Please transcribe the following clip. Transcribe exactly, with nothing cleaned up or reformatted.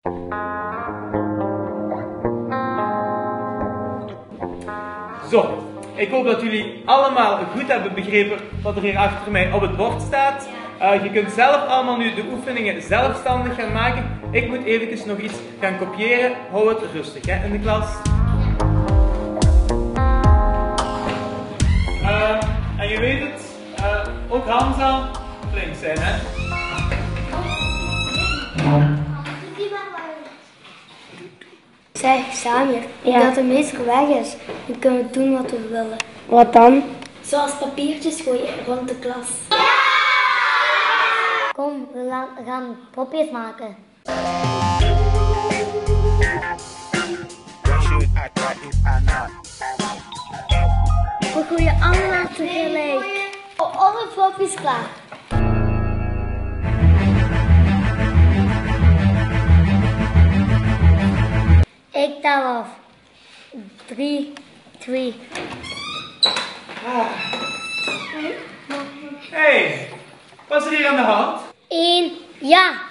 Zo, ik hoop dat jullie allemaal goed hebben begrepen wat er hier achter mij op het bord staat. Uh, je kunt zelf allemaal nu de oefeningen zelfstandig gaan maken. Ik moet eventjes nog iets gaan kopiëren. Hou het rustig hè, in de klas. Uh, en je weet het, uh, ook Hamza, flink zijn hè. Zeg, Samir, ja. dat de meester weg is, dan kunnen we doen wat we willen. Wat dan? Zoals papiertjes gooien rond de klas. Ja! Kom, we gaan popjes maken. We gooien allemaal tegelijk. Alle popjes klaar. Ik tel af. Drie, twee. Ah. Hey, wat is er hier aan de hand? Eén, ja.